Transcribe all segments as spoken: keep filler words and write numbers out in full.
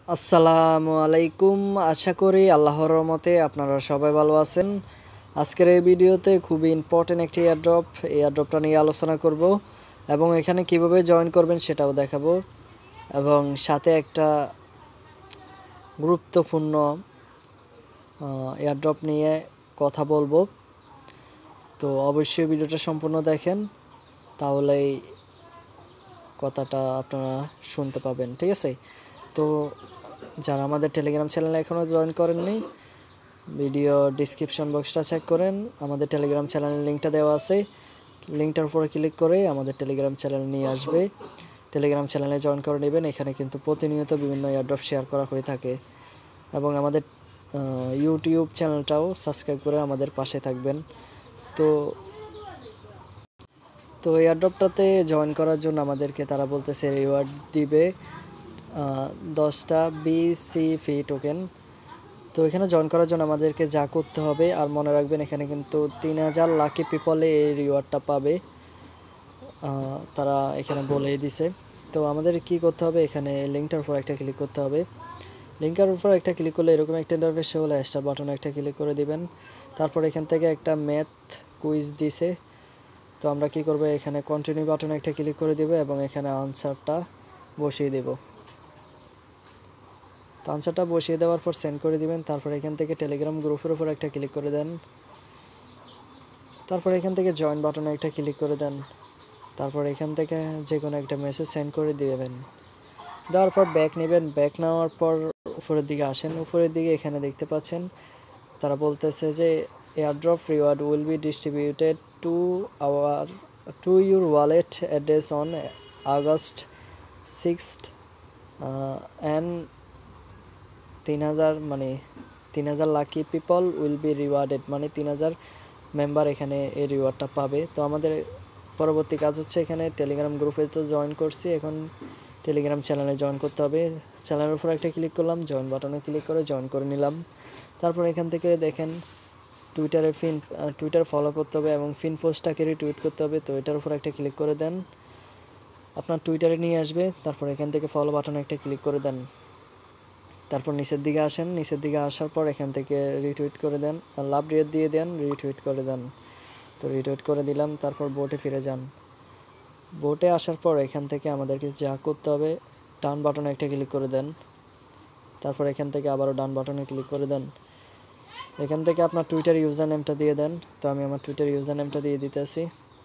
আসসালামু আলাইকুম। আশা করি আল্লাহর রহমতে আপনারা সবাই ভালো আছেন। আজকের এই ভিডিওতে খুবই ইম্পর্টেন্ট একটি এয়ারড্রপ এই এয়ারড্রপটা নিয়ে আলোচনা করব এবং এখানে কিভাবে জয়েন করবেন সেটাও দেখাবো এবং সাথে একটা গুরুত্বপূর্ণ এয়ারড্রপ নিয়ে কথা বলবো। তো অবশ্যই ভিডিওটা সম্পূর্ণ দেখেন, তাহলেই কথাটা আপনারা শুনতে পাবেন, ঠিক আছে? তো যারা আমাদের টেলিগ্রাম চ্যানেলে এখনও জয়েন করেননি, ভিডিও ডিসক্রিপশন বক্সটা চেক করেন, আমাদের টেলিগ্রাম চ্যানেলের লিঙ্কটা দেওয়া আছে। লিঙ্কটার উপরে ক্লিক করে আমাদের টেলিগ্রাম চ্যানেল নিয়ে আসবে। টেলিগ্রাম চ্যানেলে জয়েন করে নেবেন। এখানে কিন্তু প্রতিনিয়ত বিভিন্ন এয়ারড্রপ শেয়ার করা হয়ে থাকে এবং আমাদের ইউটিউব চ্যানেলটাও সাবস্ক্রাইব করে আমাদের পাশে থাকবেন। তো তো এয়ারড্রপটাতে জয়েন করার জন্য আমাদেরকে তারা বলতেছে রিওয়ার্ড দিবে দশটা বিসিপি টোকেন। তো এখানে জয়েন করার জন্য আমাদেরকে যা করতে হবে, আর মনে রাখবেন এখানে কিন্তু তিন হাজার লাকি পিপলে এই রিওয়ার্ডটা পাবে, তারা এখানে বলেই দিছে। তো আমাদের কি করতে হবে, এখানে লিঙ্কটার উপর একটা ক্লিক করতে হবে। লিঙ্কের উপর একটা ক্লিক করলে এরকম একটা ইন্টারফেস হলে স্টার বাটনে একটা ক্লিক করে দিবেন। তারপর এখান থেকে একটা ম্যাথ কুইজ দিছে, তো আমরা কি করব, এখানে কন্টিনিউ বাটনে একটা ক্লিক করে দিব এবং এখানে আনসারটা বসিয়ে দেব। তো আনসারটা বসিয়ে দেওয়ার পর সেন্ড করে দিবেন। তারপর এখান থেকে টেলিগ্রাম গ্রুপের উপর একটা ক্লিক করে দেন। তারপর এখান থেকে জয়েন বাটনে একটা ক্লিক করে দেন। তারপর এখান থেকে যে কোনো একটা মেসেজ সেন্ড করে দিবেন। দেওয়ার পর ব্যাক নেবেন। ব্যাক নেওয়ার পর উপরের দিকে আসেন। উপরের দিকে এখানে দেখতে পাচ্ছেন তারা বলতেছে যে airdrop reward will be distributed to our to your wallet address on August sixth and তিন হাজার মানে তিন হাজার lucky people will be rewarded, মানে তিন হাজার মেম্বার এখানে এই রিওয়ার্ডটা পাবে। তো আমাদের পরবর্তী কাজ হচ্ছে এখানে টেলিগ্রাম গ্রুপে তো জয়েন করছি, এখন টেলিগ্রাম চ্যানেলে জয়েন করতে হবে। চ্যানেলের উপর একটা ক্লিক করলাম, জয়েন বাটনে ক্লিক করে জয়েন করে নিলাম। তারপর এখান থেকে দেখেন টুইটারে ফিন টুইটার ফলো করতে হবে এবং ফিন পোস্টটাকে রিটুইট করতে হবে। তো এটার উপর একটা ক্লিক করে দেন, আপনার টুইটারে নিয়ে আসবে। তারপর এখান থেকে ফলো বাটনে একটা ক্লিক করে দেন। তারপর নিচের দিকে আসেন। নিচের দিকে আসার পর এখান থেকে রিটুইট করে দেন, লাভ রেট দিয়ে দেন, রিটুইট করে দেন। তো রিটুইট করে দিলাম। তারপর বোটে ফিরে যান। বোটে আসার পর এখান থেকে আমাদেরকে যা করতে হবে, ডান বাটনে একটা ক্লিক করে দেন। তারপর এখান থেকে আবারও ডান বাটনে ক্লিক করে দেন। এখান থেকে আপনার টুইটার ইউজার নেমটা দিয়ে দেন। তো আমি আমার টুইটার ইউজার নেমটা দিয়ে দিতেছি।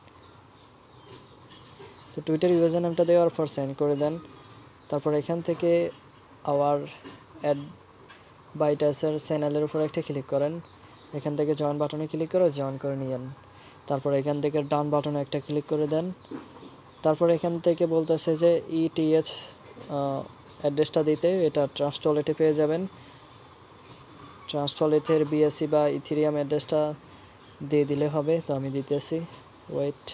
তো টুইটার ইউজার নেমটা দেওয়ার পর সেন্ড করে দেন। তারপর এখান থেকে আওয়ার অ্যাড বাইটাসের চ্যানেলের উপর একটা ক্লিক করেন। এখান থেকে জয়েন বাটনে ক্লিক করে জয়েন করে নিয়েন। তারপর এখান থেকে ডান বাটনে একটা ক্লিক করে দেন। তারপর এখান থেকে বলতেছে যে ইটিএচ অ্যাড্রেসটা দিতে, এটা ট্রাস্ট ওয়ালেটে পেয়ে যাবেন। ট্রাস্ট ওয়ালেটের বিএসসি বা ইথেরিয়াম অ্যাড্রেসটা দিয়ে দিলে হবে। তো আমি দিতেছি, ওয়েট।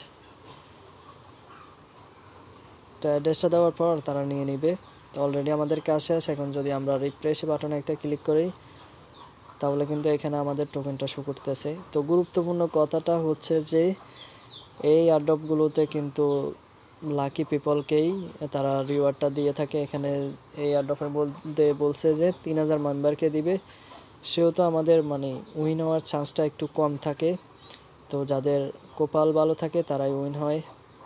তো অ্যাড্রেসটা দেওয়ার পর তারা নিয়ে নিবে। তো অলরেডি আমাদের কাজ শেষ। এখন যদি আমরা রিফ্রেশ বাটনে একটা ক্লিক করি, তাহলে কিন্তু এখানে আমাদের টোকেনটা শো করতেছে। তো গুরুত্বপূর্ণ কথাটা হচ্ছে যে এই এয়ারড্রপগুলোতে কিন্তু লাকি পিপলকেই তারা রিওয়ার্ডটা দিয়ে থাকে। এখানে এই এয়ারড্রপের মধ্যে বলছে যে তিন হাজার মেম্বারকে দিবে, সেহেতু আমাদের মানে উইন হওয়ার চান্সটা একটু কম থাকে। তো যাদের কপাল ভালো থাকে তারাই উইন হয়।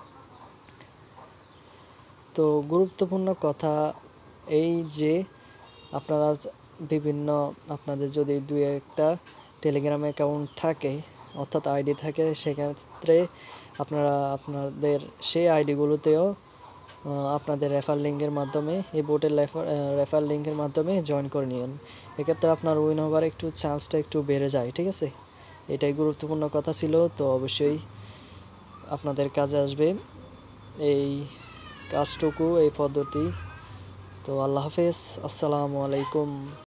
তো গুরুত্বপূর্ণ কথা এই যে আপনারা বিভিন্ন আপনাদের যদি দুই একটা টেলিগ্রাম অ্যাকাউন্ট থাকে, অর্থাৎ আইডি থাকে, সেক্ষেত্রে আপনারা আপনাদের সেই আইডিগুলোতেও আপনাদের রেফার লিঙ্কের মাধ্যমে এই বোটের রেফার রেফার লিঙ্কের মাধ্যমে জয়েন করে নিন। এক্ষেত্রে আপনার উইন হওয়ার একটু চান্সটা একটু বেড়ে যায়, ঠিক আছে? এটাই গুরুত্বপূর্ণ কথা ছিল। তো অবশ্যই আপনাদের কাজে আসবে এই কাজটুকু, এই পদ্ধতি। তো আল্লাহ হাফেজ, আসসালামু আলাইকুম।